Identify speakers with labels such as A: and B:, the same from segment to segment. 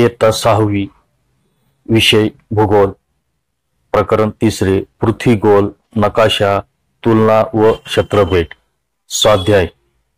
A: इयत्ता 6वी, विषय भूगोल, प्रकरण 3, पृथ्वी गोल, नकाशा, तुलना व क्षेत्रफळ। स्वाध्याय।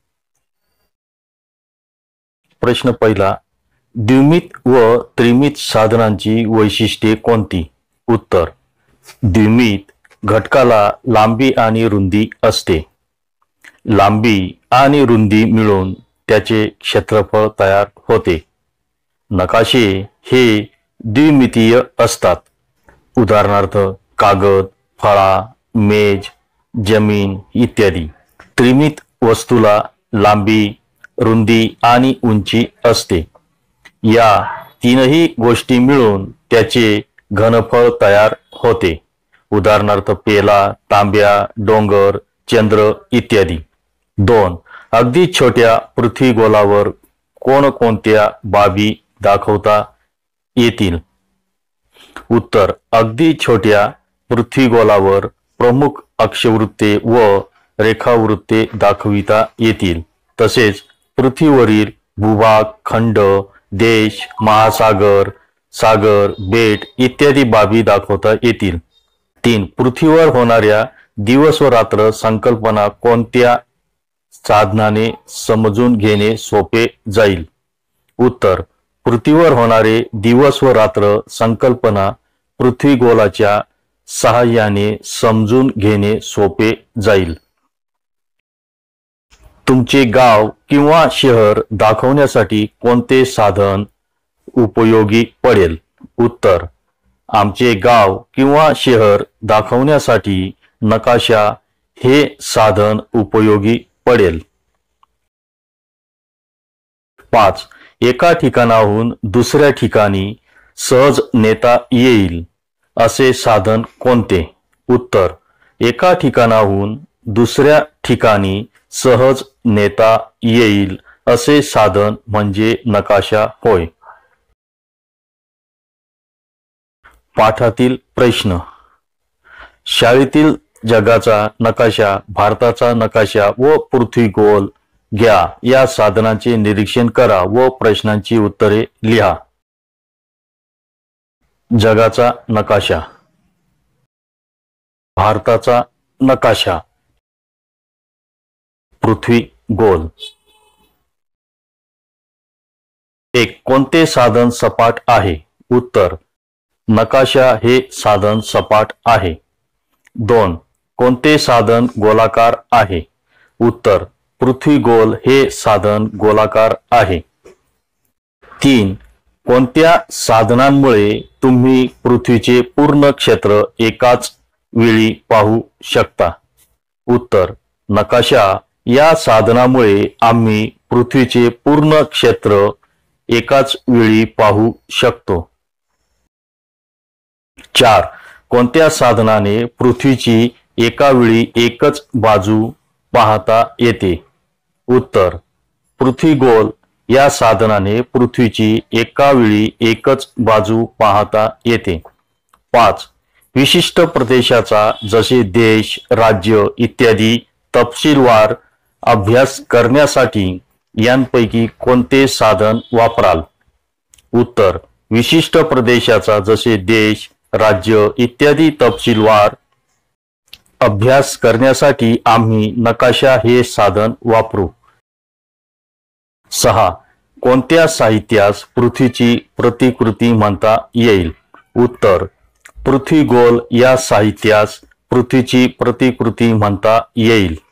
A: प्रश्न पहिला, द्विमित व त्रिमित साधनांची वैशिष्ट्ये कोणती? उत्तर, द्विमित घटकाला लांबी आणि रुंदी असते. लांबी आणि रुंदी मिळून त्याचे क्षेत्रफळ तयार होते. नकाशे हे द्विमितीय असतात. उदाहरणार्थ कागद, फळा, मेज, जमीन इत्यादी. त्रिमित वस्तूला लांबी, रुंदी आणि उंची असते. या तीनही गोष्टी मिळून त्याचे घनफळ तयार होते. उदाहरणार्थ पेला, तांब्या, डोंगर, चंद्र इत्यादी. 2. अगदी छोट्या पृथ्वीगोलावर कोणकोणत्या बाबी दाखवता येतील? उत्तर, अगदी छोट्या पृथ्वीगोलावर प्रमुख अक्षवृत्ते व रेखावृत्ते दाखविता येतील. तसेच पृथ्वीवरील भूभाग, खंड, देश, महासागर, सागर, बेट इत्यादी बाबी दाखवता येतील. 3. पृथ्वीवर होणाऱ्या दिवस व रात्र संकल्पना कोणत्या साधनाने समजून घेणे सोपे जाईल? उत्तर, पृथ्वीवर होणारे दिवस व रात्र संकल्पना पृथ्वीगोलाच्या सहाय्याने समजून घेणे सोपे जाईल. तुमचे गाव किंवा शहर दाखवण्यासाठी कोणते साधन उपयोगी पडेल? उत्तर, आमचे गाव किंवा शहर दाखवण्यासाठी नकाशा हे साधन उपयोगी पडेल. 5. एका ठिकाणाहून दुसऱ्या ठिकाणी सहज नेता येईल असे साधन कोणते? उत्तर, एका ठिकाणाहून दुसऱ्या ठिकाणी सहज नेता येईल असे साधन म्हणजे नकाशा होय. पाठातील प्रश्न. शाळेतील जगाचा नकाशा, भारताचा नकाशा व पृथ्वी गोल घ्या. या साधनांचे निरीक्षण करा व प्रश्नांची उत्तरे लिहा. जगाचा नकाशा. भारताचा नकाशा. पृथ्वी गोल. 1. कोणते साधन सपाट आहे? उत्तर, नकाशा हे साधन सपाट आहे. 2. कोणते साधन गोलाकार आहे? उत्तर, पृथ्वी गोल हे साधन गोलाकार आहे. 3. कोणत्या साधनांमुळे तुम्ही पृथ्वीचे पूर्ण क्षेत्र एकाच वेळी पाहू शकता? उत्तर, नकाशा या साधनामुळे आम्ही पृथ्वीचे पूर्ण क्षेत्र एकाच वेळी पाहू शकतो. 4. कोणत्या साधनाने पृथ्वीची एका वेळी एकच बाजू पाहता येते? उत्तर, पृथ्वी गोल या साधनाने पृथ्वीची एका वेळी एकच बाजू पाहता येते. 5. विशिष्ट प्रदेशाचा जसे देश, राज्य इत्यादी तपशीलवार अभ्यास करण्यासाठी यांपैकी कोणते साधन वापराल? उत्तर, विशिष्ट प्रदेशाचा जसे देश, राज्य इत्यादी तपशीलवार अभ्यास करण्यासाठी आम्ही नकाशा हे साधन वापरू. 6. कोणत्या साहित्यास पृथ्वीची प्रतिकृती म्हणता येईल? उत्तर, पृथ्वी गोल या साहित्यास पृथ्वीची प्रतिकृती म्हणता येईल.